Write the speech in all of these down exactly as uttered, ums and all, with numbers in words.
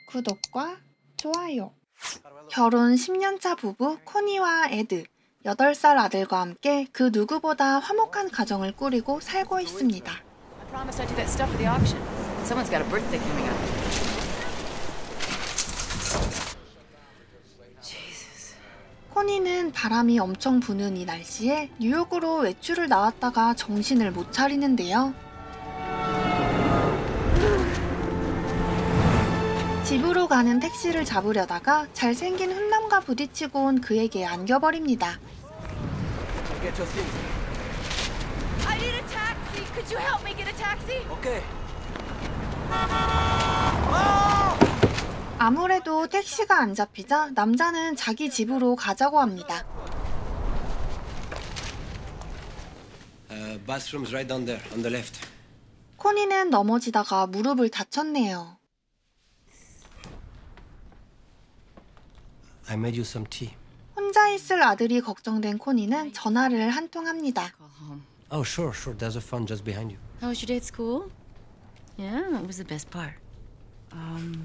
구독과 좋아요. 결혼 십 년차 부부 코니와 에드, 여덟 살 아들과 함께 그 누구보다 화목한 가정을 꾸리고 살고 있습니다. 코니는 바람이 엄청 부는 이 날씨에 뉴욕으로 외출을 나왔다가 정신을 못 차리는데요. 집으로 가는 택시를 잡으려다가 잘생긴 훈남과 부딪히고 온 그에게 안겨버립니다. I need a taxi. Could you help me get a taxi? Okay. 아무래도 택시가 안 잡히자 남자는 자기 집으로 가자고 합니다. Uh, bathroom's right down there, on the left. 코니는 넘어지다가 무릎을 다쳤네요. I made you some tea. 혼자 있을 아들이 걱정된 코니는 전화를 한 통 합니다. Oh, sure, sure. There's a phone just behind you. How was your day at school? Yeah, what was the best part? Um,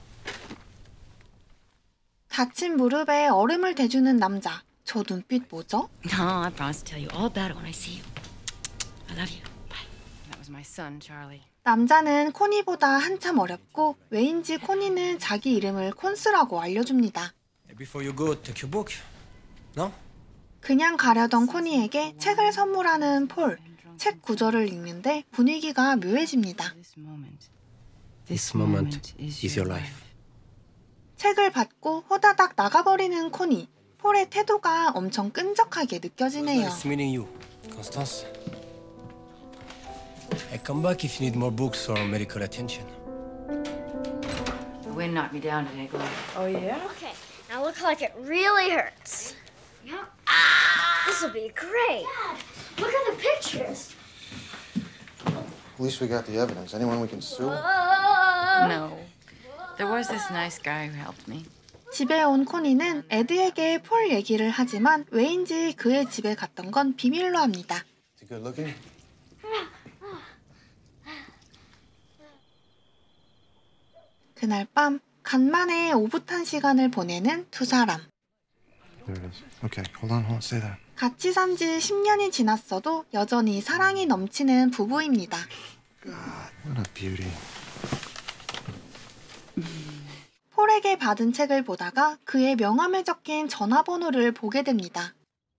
다친 무릎에 얼음을 대주는 남자. 저 눈빛 뭐죠? no, I promise to tell you all about it when I see you. I love you. Bye. That was my son, Charlie. 남자는 코니보다 한참 어렵고 왜인지 코니는 자기 이름을 콘스라고 알려줍니다. Before you go, take your book. No? 그냥 가려던 코니에게 책을 선물하는 폴. 책 구절을 읽는데 분위기가 묘해집니다. This moment. This moment is your life. 책을 받고 호다닥 나가버리는 코니. 폴의 태도가 엄청 끈적하게 느껴지네요. Nice meeting you, Constance. I come back if you need more books or medical attention. The wind knocked me down today, Gloria. Oh, yeah? Okay, now look like it really hurts. Yep. Ah! This will be great. Dad, look at the pictures. At least we got the evidence. Anyone we can sue? No. There was this nice guy who helped me. 집에 온 코니는 에드에게 폴 얘기를 하지만 왜인지 그의 집에 갔던 건 비밀로 합니다. Is he good looking? 그날 밤 간만에 오붓한 시간을 보내는 두 사람. There it is. Okay, hold on, hold on. Stay there. 같이 산 지 십 년이 지났어도 여전히 사랑이 넘치는 부부입니다. God, what a beauty. 폴에게 받은 책을 보다가 그의 명함에 적힌 전화번호를 보게 됩니다.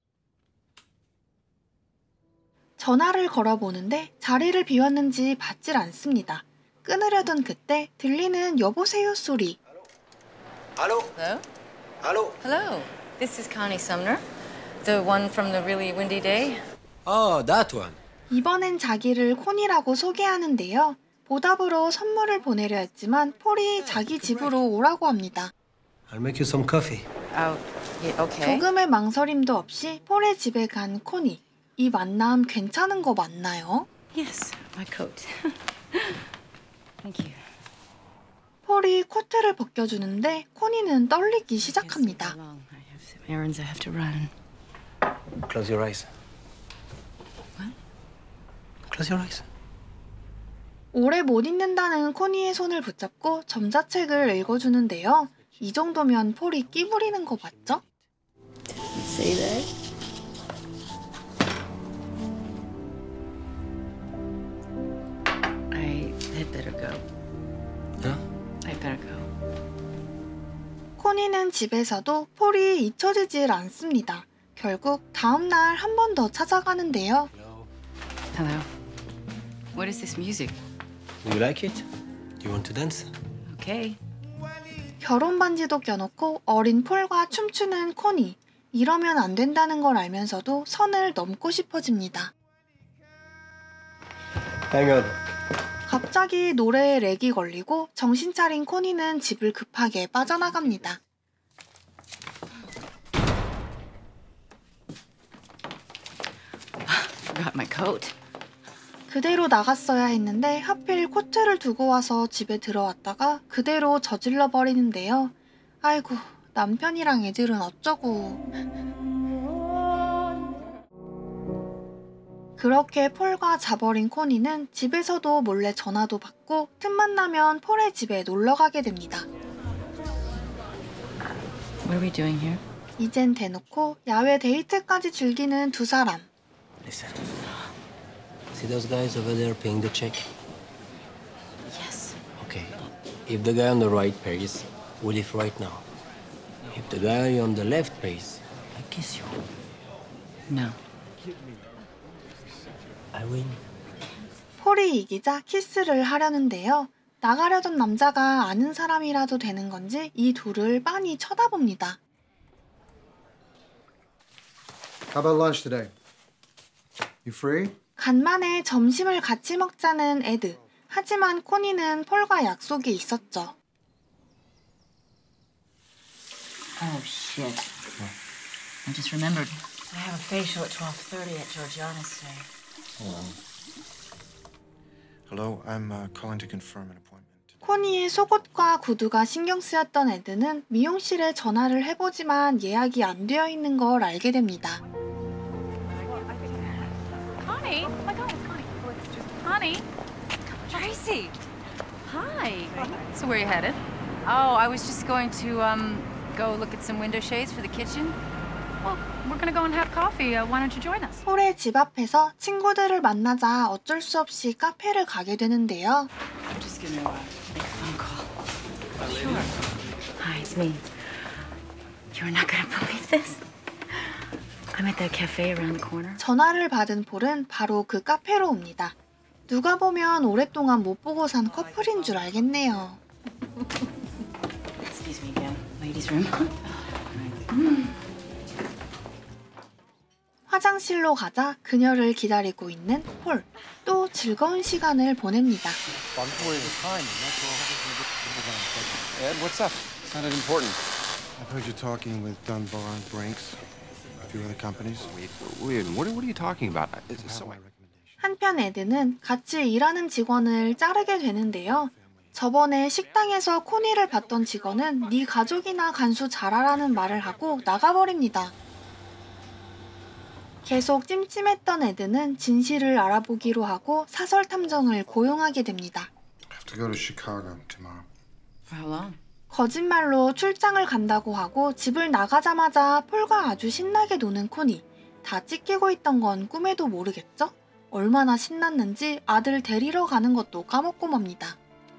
전화를 걸어보는데 자리를 비웠는지 받질 않습니다. 끊으려던 그때 들리는 여보세요 소리. Hello? Hello? Hello? Hello. This is Connie Sumner, the one from the really windy day. Oh, that one. 이번엔 자기를 코니라고 소개하는데요. 보답으로 선물을 보내려 했지만 폴이 자기 집으로 오라고 합니다. I'll make you some coffee. Oh, yeah, okay. 조금의 망설임도 없이 폴의 집에 간 코니. 이 만남 괜찮은 거 맞나요? Yes, my coat. Thank you. 폴이 코트를 벗겨주는데 코니는 떨리기 시작합니다. I have some errands I have to run. Close your eyes. What? Close your eyes. 오래 못 잊는다는 코니의 손을 붙잡고 점자책을 읽어주는데요. 이 정도면 폴이 끼 부리는 거 맞죠? Say that. I had better go. Huh? I better go. 코니는 집에서도 폴이 잊혀지질 않습니다. 결국 다음날 한 번 더 찾아가는데요. Hello. Hello. What is this music? Do you like it? Do you want to dance? Okay. 결혼 반지도 껴놓고 어린 폴과 춤추는 코니. 이러면 안 된다는 걸 알면서도 선을 넘고 싶어집니다. Hang on. 갑자기 노래에 렉이 걸리고 정신 차린 코니는 집을 급하게 빠져나갑니다. Forgot my coat. 그대로 나갔어야 했는데 하필 코트를 두고 와서 집에 들어왔다가 그대로 저질러 버리는데요. 아이고, 남편이랑 애들은 어쩌고. 그렇게 폴과 자버린 코니는 집에서도 몰래 전화도 받고 틈만 나면 폴의 집에 놀러 가게 됩니다. What are we doing here? 이젠 대놓고 야외 데이트까지 즐기는 두 사람. Listen. See those guys over there paying the check? Yes. Okay. If the guy on the right pays, we leave right now. If the guy on the left pays, I kiss you. No. I win. 폴이 이기자 키스를 하려는데요. 나가려던 남자가 아는 사람이라도 되는 건지 이 둘을 빤히 쳐다봅니다. How about lunch today? You free? 간만에 점심을 같이 먹자는 에드. 하지만 코니는 폴과 약속이 있었죠. Oh, shit. I just remembered. I have a facial at twelve thirty at Georgiana's today. Hello, I'm uh, calling to confirm an appointment. 코니의 속옷과 구두가 신경 쓰였던 에드는 미용실에 전화를 해보지만 예약이 안 되어 있는 걸 알게 됩니다. Connie? Oh my God, it's Connie. Oh, it's just Connie. Tracy. Hi. So where are you headed? Oh, I was just going to um go look at some window shades for the kitchen. Well, we're gonna go and have coffee. Uh, why don't you join us? 폴의 집 앞에서 친구들을 만나자 어쩔 수 없이 카페를 가게 되는데요. I'm just gonna uh, make a phone call. Sure. Hi, it's me. You're not gonna believe this. I'm at the cafe around the corner. 전화를 받은 폴은 바로 그 카페로 옵니다. 누가 보면 오랫동안 못 보고 산 커플인 줄 알겠네요. Excuse me again. Ladies' room. 화장실로 가자 그녀를 기다리고 있는 폴. 또 즐거운 시간을 보냅니다. I'm wasting time. Ed, what's up? Sounded important. I've heard you talking with Dunbar and Brinks, a few other companies. Wait, wait, what, what are you talking about? It's Have so, my recommendation. 한편 에드는 같이 일하는 직원을 자르게 되는데요. 저번에 식당에서 코니를 봤던 직원은 네 가족이나 간수 잘하라는 말을 하고 나가버립니다. 계속 찜찜했던 에드는 진실을 알아보기로 하고 사설 탐정을 고용하게 됩니다. I have to go to Chicago tomorrow. For how long? 거짓말로 출장을 간다고 하고 집을 나가자마자 폴과 아주 신나게 노는 코니. 다 찢기고 있던 건 꿈에도 모르겠죠? 얼마나 신났는지 아들 데리러 가는 것도 까먹고 맙니다.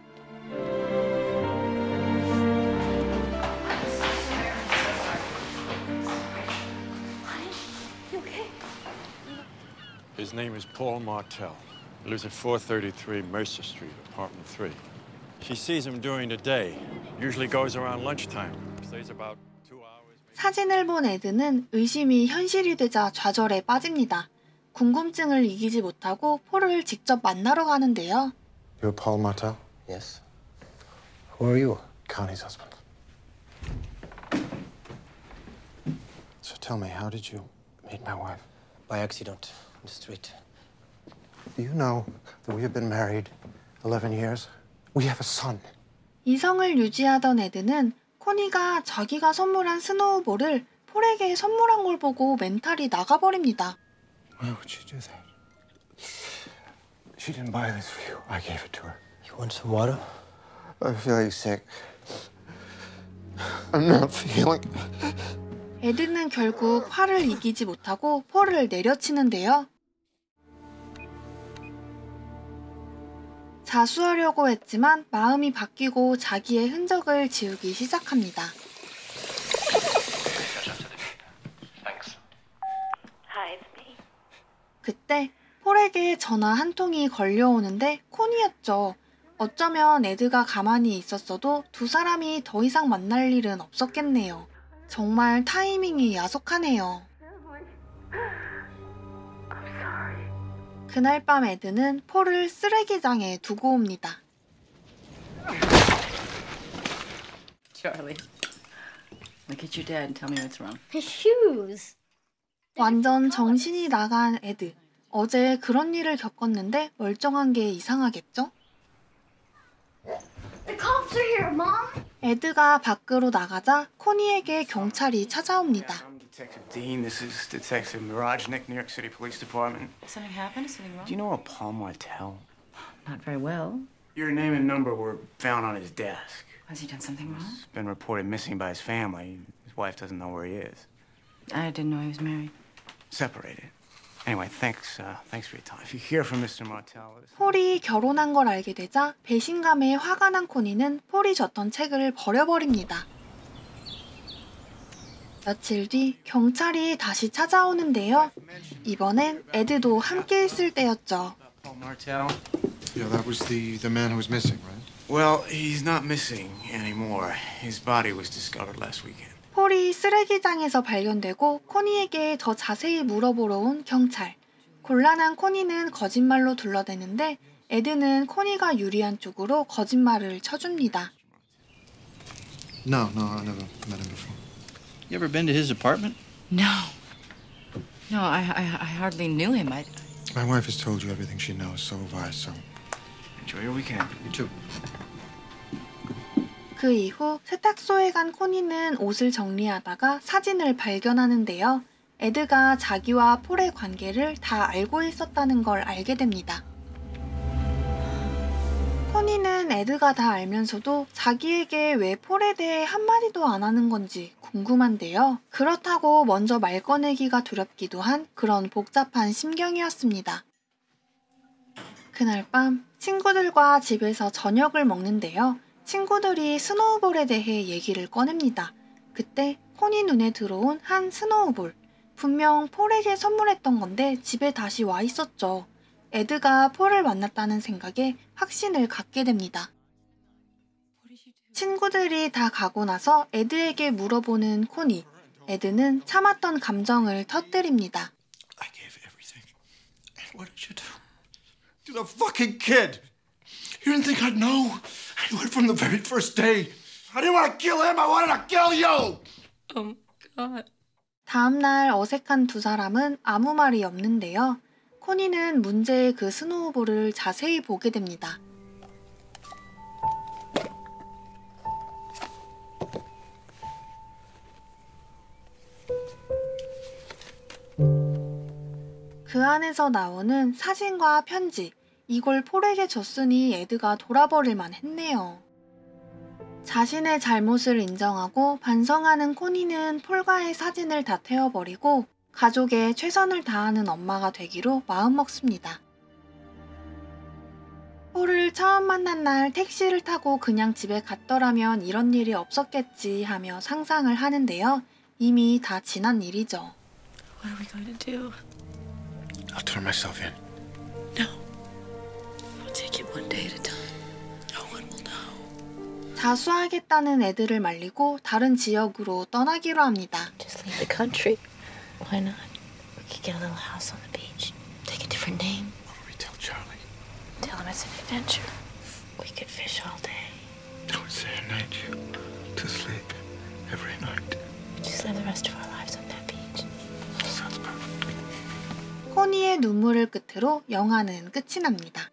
His name is Paul Martell. He lives at four thirty-three Mercer Street, apartment three. She sees him during the day. Usually goes around lunchtime. Stays about two hours. 사진을 본 에드는 의심이 현실이 되자 좌절에 빠집니다. 궁금증을 이기지 못하고 폴을 직접 만나러 가는데요. You're Paul Martell? Yes. Who are you? Connie's husband. So tell me, how did you meet my wife? By accident, on the street. Do you know that we have been married eleven years? We have a son. 이성을 유지하던 에드는 코니가 자기가 선물한 스노우볼을 폴에게 선물한 걸 보고 멘탈이 나가버립니다. Why would she do that? She didn't buy this for you. I gave it to her. You want some water? I'm feeling sick. I'm not feeling... 에드는 결국 화를 이기지 못하고 폴을 내려치는데요. 자수하려고 했지만 마음이 바뀌고 자기의 흔적을 지우기 시작합니다. 그때 폴에게 전화 한 통이 걸려오는데 코니였죠. 어쩌면 에드가 가만히 있었어도 두 사람이 더 이상 만날 일은 없었겠네요. 정말 타이밍이 야속하네요. 그날 밤 에드는 폴을 쓰레기장에 두고 옵니다. Charlie, look at your dad and tell me what's wrong. His shoes. 완전 정신이 나간 에드. 어제 그런 일을 겪었는데 멀쩡한 게 이상하겠죠? The cops are here, Mom. 에드가 밖으로 나가자 코니에게 경찰이 찾아옵니다. I'm Detective Dean. This is Detective Mirajnik, New York City Police Department. Something happened? Something wrong? Do you know a Paul Martell? Not very well. Your name and number were found on his desk. Has he done something wrong? He's been reported missing by his family. His wife doesn't know where he is. I didn't know he was married. Separated. Anyway, thanks, uh, thanks for your time. If you hear from Mister Martell... 폴이 결혼한 걸 알게 되자 배신감에 화가 난 코니는 폴이 줬던 책을 버려버립니다. 며칠 뒤 경찰이 다시 찾아오는데요. 이번엔 에드도 함께 있을 때였죠. Paul Martell? Yeah, that was the, the man who was missing, right? Well, he's not missing anymore. His body was discovered last weekend. 폴이 쓰레기장에서 발견되고 코니에게 더 자세히 물어보러 온 경찰. 곤란한 코니는 거짓말로 둘러대는데 에드는 코니가 유리한 쪽으로 거짓말을 쳐줍니다. No, no, I never met him before. You ever been to his apartment? No. No, I, I, I hardly knew him. I... My wife has told you everything she knows, so have I, so... Enjoy your weekend. You too. 그 이후 세탁소에 간 코니는 옷을 정리하다가 사진을 발견하는데요. 에드가 자기와 폴의 관계를 다 알고 있었다는 걸 알게 됩니다. 코니는 에드가 다 알면서도 자기에게 왜 폴에 대해 한마디도 안 하는 건지 궁금한데요. 그렇다고 먼저 말 꺼내기가 두렵기도 한 그런 복잡한 심경이었습니다. 그날 밤 친구들과 집에서 저녁을 먹는데요. 친구들이 스노우볼에 대해 얘기를 꺼냅니다. 그때 코니 눈에 들어온 한 스노우볼. 분명 폴에게 선물했던 건데 집에 다시 와 있었죠. 에드가 폴을 만났다는 생각에 확신을 갖게 됩니다. 친구들이 다 가고 나서 에드에게 물어보는 코니. 에드는 참았던 감정을 터뜨립니다. I gave everything. And what did you do? To the fucking kid! You didn't think I'd know? I knew it from the very first day. I didn't want to kill him, I wanted to kill you! Oh, God. 다음날 어색한 두 사람은 아무 말이 없는데요. 코니는 문제의 그 스노우볼을 자세히 보게 됩니다. 그 안에서 나오는 사진과 편지. 이걸 폴에게 줬으니 에드가 돌아버릴만 했네요. 자신의 잘못을 인정하고 반성하는 코니는 폴과의 사진을 다 태워버리고 가족에 최선을 다하는 엄마가 되기로 마음먹습니다. 폴을 처음 만난 날 택시를 타고 그냥 집에 갔더라면 이런 일이 없었겠지 하며 상상을 하는데요. 이미 다 지난 일이죠. What are we going to do? I'll turn myself in. No. We'll take it one day at a time. No one will know. 자수하겠다는 애들을 말리고 다른 지역으로 떠나기로 합니다. Just leave the country. Why not? We could get a little house on the beach. Take a different name. What do we tell Charlie? Tell him it's an adventure. We could fish all day. I would serenade you to sleep every night. Just live the rest of our lives on that beach. Sounds perfect. 코니의 눈물을 끝으로 영화는 끝이 납니다.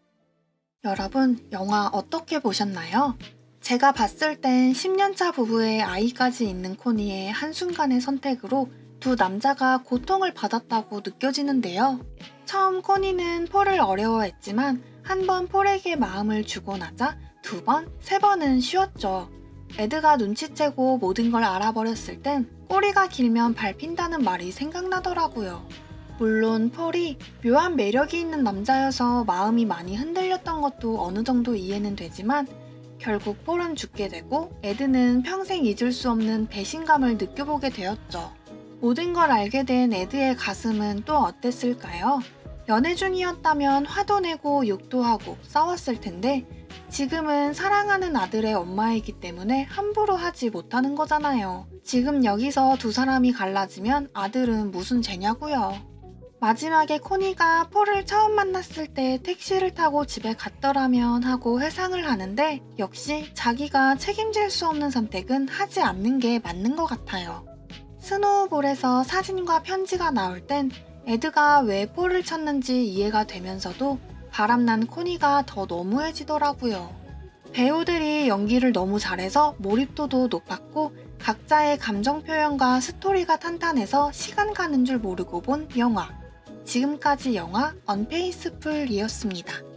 여러분, 영화 어떻게 보셨나요? 제가 봤을 땐 십 년차 부부의 아이까지 있는 코니의 한순간의 선택으로 두 남자가 고통을 받았다고 느껴지는데요. 처음 코니는 폴을 어려워했지만 한 번 폴에게 마음을 주고 나자 두 번, 세 번은 쉬었죠. 에드가 눈치채고 모든 걸 알아버렸을 땐 꼬리가 길면 밟힌다는 말이 생각나더라고요. 물론 폴이 묘한 매력이 있는 남자여서 마음이 많이 흔들렸던 것도 어느 정도 이해는 되지만 결국 폴은 죽게 되고 에드는 평생 잊을 수 없는 배신감을 느껴보게 되었죠. 모든 걸 알게 된 에드의 가슴은 또 어땠을까요? 연애 중이었다면 화도 내고 욕도 하고 싸웠을 텐데 지금은 사랑하는 아들의 엄마이기 때문에 함부로 하지 못하는 거잖아요. 지금 여기서 두 사람이 갈라지면 아들은 무슨 죄냐고요. 마지막에 코니가 폴을 처음 만났을 때 택시를 타고 집에 갔더라면 하고 회상을 하는데 역시 자기가 책임질 수 없는 선택은 하지 않는 게 맞는 것 같아요. 스노우볼에서 사진과 편지가 나올 땐 에드가 왜 폴을 쳤는지 이해가 되면서도 바람난 코니가 더 너무해지더라고요. 배우들이 연기를 너무 잘해서 몰입도도 높았고 각자의 감정 표현과 스토리가 탄탄해서 시간 가는 줄 모르고 본 영화. 지금까지 영화 언페이스풀이었습니다.